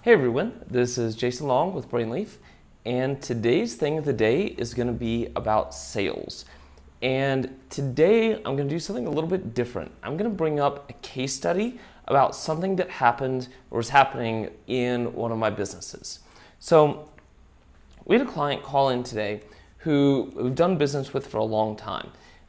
Hey everyone, this is Jason Long with Brainleaf, and today's thing of the day is going to be about sales. And today I'm going to do something a little bit different. I'm going to bring up a case study about something that happened or is happening in one of my businesses. So we had a client call in today who we've done business with for a long time.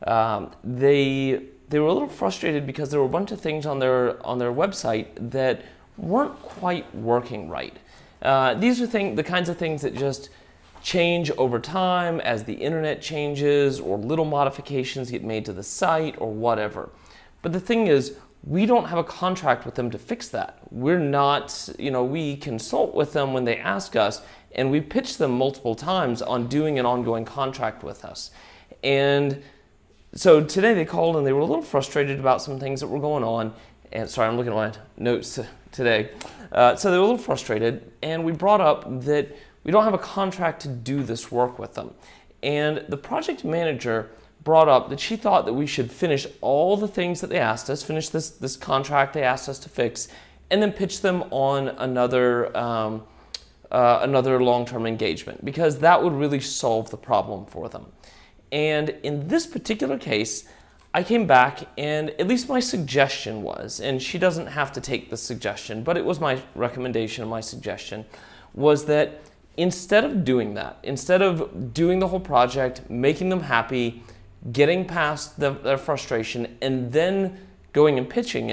They were a little frustrated because there were a bunch of things on their website that weren't quite working right. These are the kinds of things that just change over time as the internet changes, or little modifications get made to the site or whatever. But the thing is, we don't have a contract with them to fix that. We're not, we consult with them when they ask us, and we pitch them multiple times on doing an ongoing contract with us. And so today they called and they were a little frustrated about some things that were going on. And sorry, I'm looking at my notes today. So they were a little frustrated, and we brought up that we don't have a contract to do this work with them. And the project manager brought up that she thought that we should finish all the things that they asked us, finish this contract they asked us to fix, and then pitch them on another long-term engagement, because that would really solve the problem for them. And in this particular case, I came back, and at least my suggestion was, and she doesn't have to take the suggestion, but it was my recommendation and my suggestion, was that instead of doing that, instead of doing the whole project, making them happy, getting past their frustration, and then going and pitching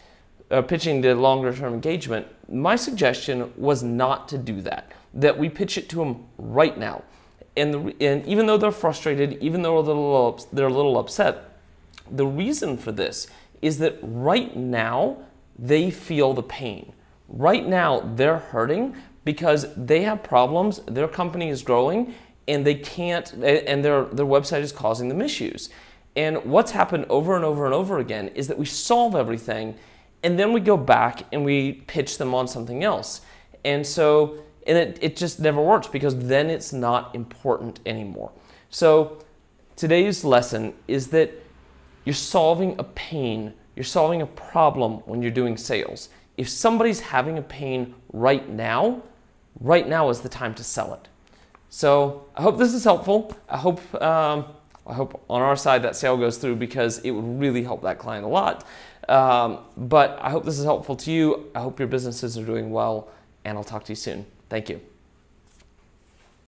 the longer term engagement, my suggestion was not to do that, that we pitch it to them right now. And even though they're frustrated, even though they're a little upset, the reason for this is that right now they feel the pain. Right now they're hurting because they have problems, their company is growing, and they can't, and their website is causing them issues. And what's happened over and over and over again is that we solve everything, and then we go back and we pitch them on something else. And so, it just never works, because then it's not important anymore. So today's lesson is that you're solving a pain, you're solving a problem when you're doing sales. If somebody's having a pain right now is the time to sell it. So I hope this is helpful. I hope on our side that sale goes through, because it would really help that client a lot. But I hope this is helpful to you. I hope your businesses are doing well, and I'll talk to you soon. Thank you.